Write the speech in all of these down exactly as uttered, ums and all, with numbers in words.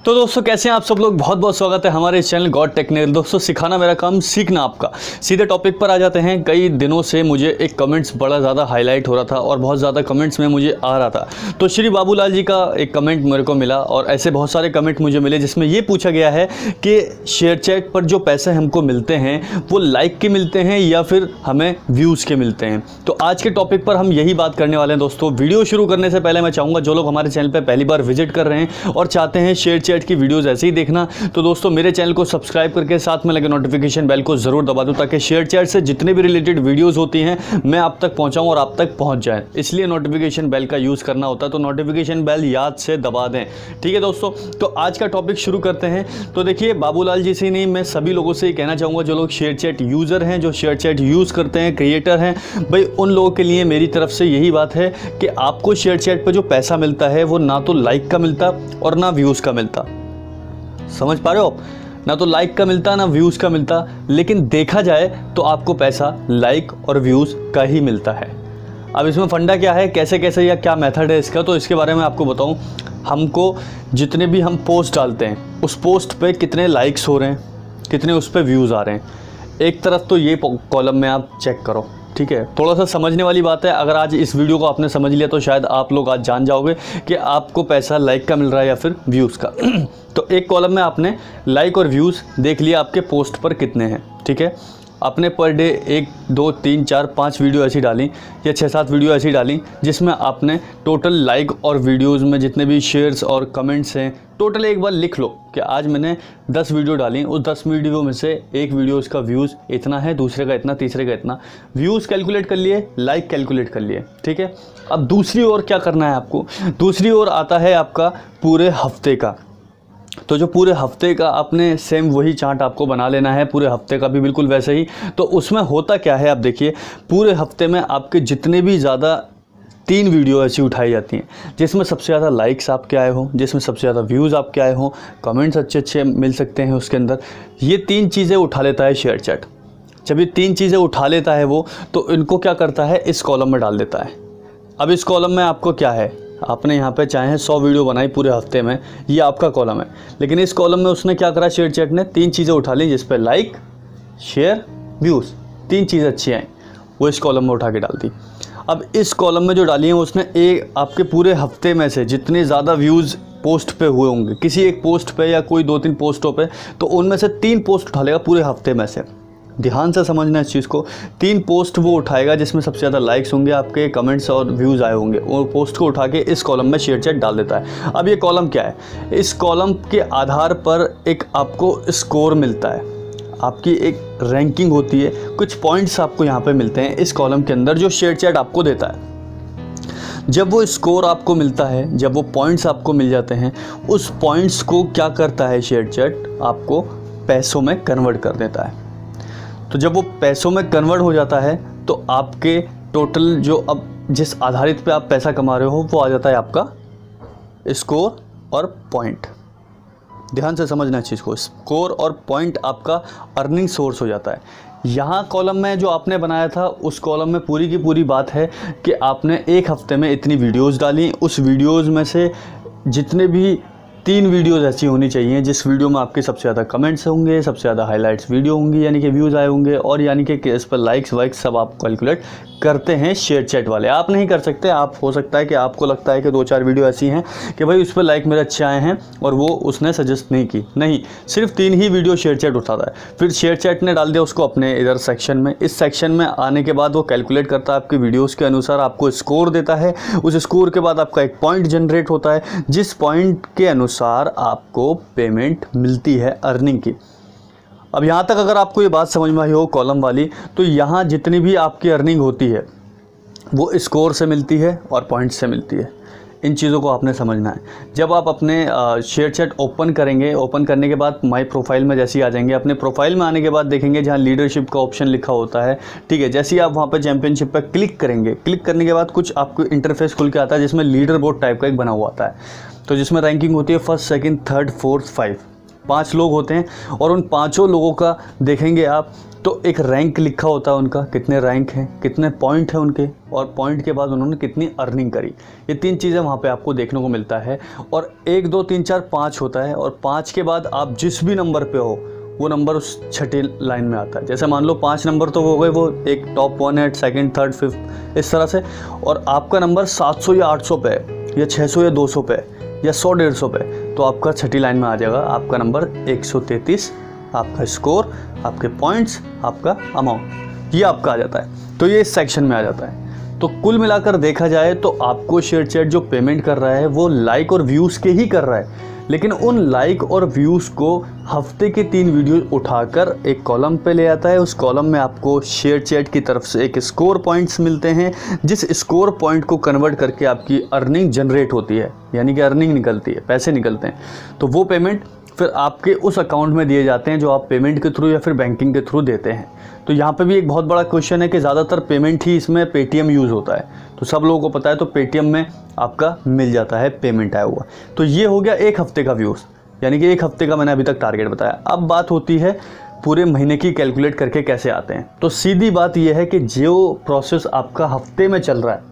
तो दोस्तों कैसे हैं आप सब लोग। बहुत बहुत स्वागत है हमारे इस चैनल गॉड टेक्निकल। दोस्तों सिखाना मेरा काम, सीखना आपका। सीधे टॉपिक पर आ जाते हैं। कई दिनों से मुझे एक कमेंट्स बड़ा ज़्यादा हाईलाइट हो रहा था और बहुत ज़्यादा कमेंट्स में मुझे आ रहा था। तो श्री बाबूलाल जी का एक कमेंट मेरे को मिला और ऐसे बहुत सारे कमेंट मुझे मिले जिसमें ये पूछा गया है कि शेयर चैट पर जो पैसे हमको मिलते हैं वो लाइक के मिलते हैं या फिर हमें व्यूज़ के मिलते हैं। तो आज के टॉपिक पर हम यही बात करने वाले हैं। दोस्तों वीडियो शुरू करने से पहले मैं चाहूँगा जो लोग हमारे चैनल पर पहली बार विजिट कर रहे हैं और चाहते हैं शेयर चैट की वीडियोस ऐसे ही देखना, तो दोस्तों मेरे चैनल को सब्सक्राइब करके साथ में लगे नोटिफिकेशन बेल को जरूर दबा दो ताकि शेयर चैट से जितने भी रिलेटेड वीडियोस होती हैं मैं आप तक पहुंचाऊं और आप तक पहुंच जाए। इसलिए नोटिफिकेशन बेल का यूज़ करना होता है, तो नोटिफिकेशन बेल याद से दबा दें। ठीक है दोस्तों, तो आज का टॉपिक शुरू करते हैं। तो देखिए बाबूलाल जी से नहीं, मैं सभी लोगों से कहना चाहूँगा जो लोग शेयर चैट यूज़र हैं, जो शेयर चैट यूज़ करते हैं, क्रिएटर हैं, भाई उन लोगों के लिए मेरी तरफ से यही बात है कि आपको शेयर चैट पर जो पैसा मिलता है वो ना तो लाइक का मिलता और ना व्यूज़ का मिलता। समझ पा रहे हो आप? ना तो लाइक का मिलता ना व्यूज़ का मिलता, लेकिन देखा जाए तो आपको पैसा लाइक और व्यूज़ का ही मिलता है। अब इसमें फंडा क्या है, कैसे कैसे या क्या मेथड है इसका, तो इसके बारे में आपको बताऊं। हमको जितने भी हम पोस्ट डालते हैं उस पोस्ट पे कितने लाइक्स हो रहे हैं, कितने उस पर व्यूज़ आ रहे हैं। एक तरफ तो ये कॉलम में आप चेक करो, ठीक है। थोड़ा सा समझने वाली बात है। अगर आज इस वीडियो को आपने समझ लिया तो शायद आप लोग आज जान जाओगे कि आपको पैसा लाइक का मिल रहा है या फिर व्यूज़ का। तो एक कॉलम में आपने लाइक और व्यूज़ देख लिया आपके पोस्ट पर कितने हैं, ठीक है। आपने पर डे एक दो तीन चार पाँच वीडियो ऐसी डाली या छः सात वीडियो ऐसी डाली जिसमें आपने टोटल लाइक और वीडियोज़ में जितने भी शेयर्स और कमेंट्स हैं टोटल एक बार लिख लो कि आज मैंने दस वीडियो डाली, उस दस वीडियो में से एक वीडियो उसका व्यूज़ इतना है, दूसरे का इतना, तीसरे का इतना। व्यूज़ कैलकुलेट कर लिए, लाइक कैलकुलेट कर लिए, ठीक है। अब दूसरी ओर क्या करना है आपको, दूसरी ओर आता है आपका पूरे हफ्ते का। तो जो पूरे हफ्ते का आपने सेम वही चार्ट आपको बना लेना है, पूरे हफ्ते का भी बिल्कुल वैसे ही। तो उसमें होता क्या है आप देखिए, पूरे हफ्ते में आपके जितने भी ज़्यादा तीन वीडियो ऐसी उठाई जाती हैं जिसमें सबसे ज़्यादा लाइक्स आपके आए हों, जिसमें सबसे ज़्यादा व्यूज़ आपके आए हों, कमेंट्स अच्छे अच्छे मिल सकते हैं उसके अंदर, ये तीन चीज़ें उठा लेता है शेयर चैट। जब ये तीन चीज़ें उठा लेता है वो, तो इनको क्या करता है, इस कॉलम में डाल देता है। अब इस कॉलम में आपको क्या है, आपने यहाँ पे चाहे सौ वीडियो बनाई पूरे हफ्ते में, ये आपका कॉलम है, लेकिन इस कॉलम में उसने क्या करा, शेयर चैट ने तीन चीज़ें उठा ली जिस पे लाइक, शेयर, व्यूज़, तीन चीज़ें अच्छी आई, वो इस कॉलम में उठा के डाल दी। अब इस कॉलम में जो डाली है उसने एक आपके पूरे हफ्ते में से जितने ज़्यादा व्यूज़ पोस्ट पे हुए होंगे किसी एक पोस्ट पे या कोई दो तीन पोस्टों पे, तो उनमें से तीन पोस्ट उठा लेगा पूरे हफ्ते में से। ध्यान से समझना इस चीज़ को, तीन पोस्ट वो उठाएगा जिसमें सबसे ज़्यादा लाइक्स होंगे, आपके कमेंट्स और व्यूज़ आए होंगे, वो पोस्ट को उठा के इस कॉलम में शेयर चैट डाल देता है। अब ये कॉलम क्या है, इस कॉलम के आधार पर एक आपको स्कोर मिलता है, आपकी एक रैंकिंग होती है, कुछ पॉइंट्स आपको यहाँ पे मिलते हैं इस कॉलम के अंदर जो शेयर चैट आपको देता है। जब वो स्कोर आपको मिलता है, जब वो पॉइंट्स आपको मिल जाते हैं, उस पॉइंट्स को क्या करता है शेयर चैट, आपको पैसों में कन्वर्ट कर देता है। तो जब वो पैसों में कन्वर्ट हो जाता है तो आपके टोटल जो अब जिस आधारित पे आप पैसा कमा रहे हो वो आ जाता है आपका स्कोर और पॉइंट। ध्यान से समझना इस चीज़ को, स्कोर और पॉइंट आपका अर्निंग सोर्स हो जाता है। यहाँ कॉलम में जो आपने बनाया था उस कॉलम में पूरी की पूरी बात है कि आपने एक हफ्ते में इतनी वीडियोस डाली, उस वीडियोस में से जितने भी तीन वीडियोस ऐसी होनी चाहिए जिस वीडियो में आपके सबसे ज़्यादा कमेंट्स होंगे, सबसे ज़्यादा हाइलाइट्स वीडियो होंगी, यानी कि व्यूज़ आए होंगे, और यानी कि इस पर लाइक्स वाइक्स सब आप कैलकुलेट करते हैं शेयर चैट वाले। आप नहीं कर सकते, आप हो सकता है कि आपको लगता है कि दो चार वीडियो ऐसी हैं कि भाई उस पर लाइक मेरे अच्छे आए हैं और वो उसने सजेस्ट नहीं की, नहीं, सिर्फ तीन ही वीडियो शेयर चैट उठाता है। फिर शेयर चैट ने डाल दिया उसको अपने इधर सेक्शन में, इस सेक्शन में आने के बाद वो कैलकुलेट करता है आपकी वीडियोज़ के अनुसार, आपको स्कोर देता है। उस स्कोर के बाद आपका एक पॉइंट जनरेट होता है, जिस पॉइंट के अनुसार आपको पेमेंट मिलती है अर्निंग की। अब यहाँ तक अगर आपको ये बात समझ में आई हो कॉलम वाली, तो यहाँ जितनी भी आपकी अर्निंग होती है वो स्कोर से मिलती है और पॉइंट से मिलती है। इन चीज़ों को आपने समझना है। जब आप अपने शेयर चैट ओपन करेंगे, ओपन करने के बाद माई प्रोफाइल में जैसे ही आ जाएंगे, अपने प्रोफाइल में आने के बाद देखेंगे जहाँ लीडरशिप का ऑप्शन लिखा होता है, ठीक है। जैसे ही आप वहाँ पर चैंपियनशिप पर क्लिक करेंगे, क्लिक करने के बाद कुछ आपको इंटरफेस खुल के आता है जिसमें लीडर बोर्ड टाइप का एक बना हुआ आता है, तो जिसमें रैंकिंग होती है first, second, third, fourth, five, पांच लोग होते हैं और उन पांचों लोगों का देखेंगे आप तो एक रैंक लिखा होता है उनका, कितने रैंक हैं, कितने पॉइंट हैं उनके, और पॉइंट के बाद उन्होंने कितनी अर्निंग करी। ये तीन चीज़ें वहाँ पे आपको देखने को मिलता है। और एक दो तीन चार पाँच होता है, और पाँच के बाद आप जिस भी नंबर पे हो वो नंबर उस छठी लाइन में आता है। जैसे मान लो पाँच नंबर तो हो गए, वो एक टॉप वन है, सेकंड थर्ड फिफ्थ इस तरह से, और आपका नंबर सात सौ या आठ सौ पे है, या छः सौ या दो सौ पे है, या सौ डेढ़ सौ पे, तो आपका छठी लाइन में आ जाएगा आपका नंबर एक सौ तैंतीस, आपका स्कोर, आपके पॉइंट्स, आपका अमाउंट, ये आपका आ जाता है। तो ये इस सेक्शन में आ जाता है। तो कुल मिलाकर देखा जाए तो आपको शेयरचैट जो पेमेंट कर रहा है वो लाइक और व्यूज़ के ही कर रहा है, लेकिन उन लाइक और व्यूज़ को हफ्ते के तीन वीडियो उठाकर एक कॉलम पे ले आता है। उस कॉलम में आपको शेयरचैट की तरफ से एक स्कोर पॉइंट्स मिलते हैं, जिस स्कोर पॉइंट को कन्वर्ट करके आपकी अर्निंग जनरेट होती है, यानी कि अर्निंग निकलती है, पैसे निकलते हैं। तो वो पेमेंट फिर आपके उस अकाउंट में दिए जाते हैं जो आप पेमेंट के थ्रू या फिर बैंकिंग के थ्रू देते हैं। तो यहाँ पे भी एक बहुत बड़ा क्वेश्चन है कि ज़्यादातर पेमेंट ही इसमें पेटीएम यूज़ होता है, तो सब लोगों को पता है, तो पेटीएम में आपका मिल जाता है पेमेंट आया हुआ। तो ये हो गया एक हफ्ते का व्यूज़, यानी कि एक हफ्ते का मैंने अभी तक टारगेट बताया। अब बात होती है पूरे महीने की कैलकुलेट करके कैसे आते हैं। तो सीधी बात यह है कि जो प्रोसेस आपका हफ्ते में चल रहा है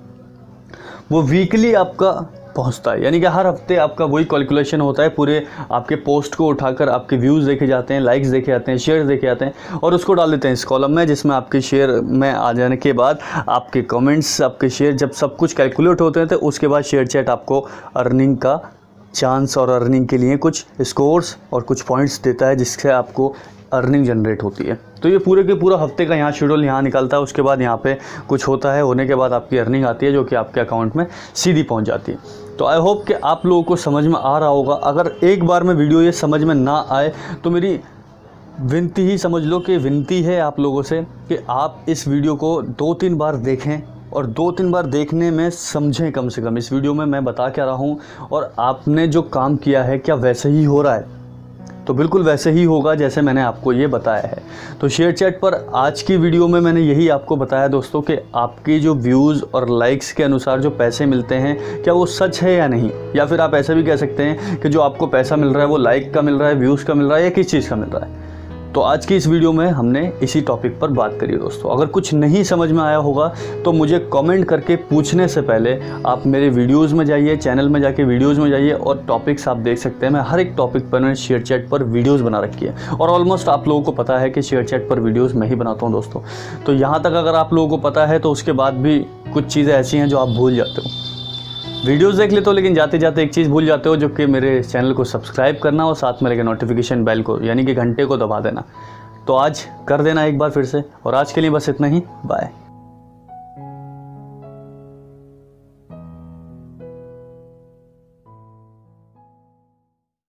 वो वीकली आपका पहुंचता है, यानी कि हर हफ्ते आपका वही कैलकुलेशन होता है। पूरे आपके पोस्ट को उठाकर आपके व्यूज़ देखे जाते हैं, लाइक्स देखे जाते हैं, शेयर देखे जाते हैं, और उसको डाल देते हैं इस कॉलम में, जिसमें आपके शेयर में आ जाने के बाद आपके कमेंट्स, आपके शेयर, जब सब कुछ कैलकुलेट होते हैं तो उसके बाद शेयरचैट आपको अर्निंग का चांस और अर्निंग के लिए कुछ स्कोर्स और कुछ पॉइंट्स देता है, जिससे आपको अर्निंग जनरेट होती है। तो ये पूरे के पूरा हफ्ते का यहाँ शेड्यूल यहाँ निकलता है। उसके बाद यहाँ पे कुछ होता है, होने के बाद आपकी अर्निंग आती है जो कि आपके अकाउंट में सीधी पहुँच जाती है। तो आई होप कि आप लोगों को समझ में आ रहा होगा। अगर एक बार में वीडियो ये समझ में ना आए तो मेरी विनती ही समझ लो कि विनती है आप लोगों से कि आप इस वीडियो को दो तीन बार देखें, और दो तीन बार देखने में समझें कम से कम इस वीडियो में मैं बता क्या रहा हूँ, और आपने जो काम किया है क्या वैसे ही हो रहा है। तो बिल्कुल वैसे ही होगा जैसे मैंने आपको ये बताया है। तो शेयरचैट पर आज की वीडियो में मैंने यही आपको बताया दोस्तों कि आपकी जो व्यूज़ और लाइक्स के अनुसार जो पैसे मिलते हैं क्या वो सच है या नहीं, या फिर आप ऐसा भी कह सकते हैं कि जो आपको पैसा मिल रहा है वो लाइक का मिल रहा है, व्यूज़ का मिल रहा है, या किस चीज़ का मिल रहा है। तो आज की इस वीडियो में हमने इसी टॉपिक पर बात करी दोस्तों। अगर कुछ नहीं समझ में आया होगा तो मुझे कमेंट करके पूछने से पहले आप मेरे वीडियोस में जाइए, चैनल में जाके वीडियोस में जाइए, और टॉपिक्स आप देख सकते हैं। मैं हर एक टॉपिक पर मैंने शेयरचैट पर वीडियोस बना रखी है, और ऑलमोस्ट आप लोगों को पता है कि शेयरचैट पर वीडियोज़ मैं ही बनाता हूँ दोस्तों। तो यहाँ तक अगर आप लोगों को पता है तो उसके बाद भी कुछ चीज़ें ऐसी हैं जो आप भूल जाते हो। वीडियोस देख लेते हो लेकिन जाते जाते एक चीज़ भूल जाते हो, जो कि मेरे चैनल को सब्सक्राइब करना और साथ में लगे नोटिफिकेशन बेल को, यानी कि घंटे को दबा देना। तो आज कर देना एक बार फिर से, और आज के लिए बस इतना ही। बाय।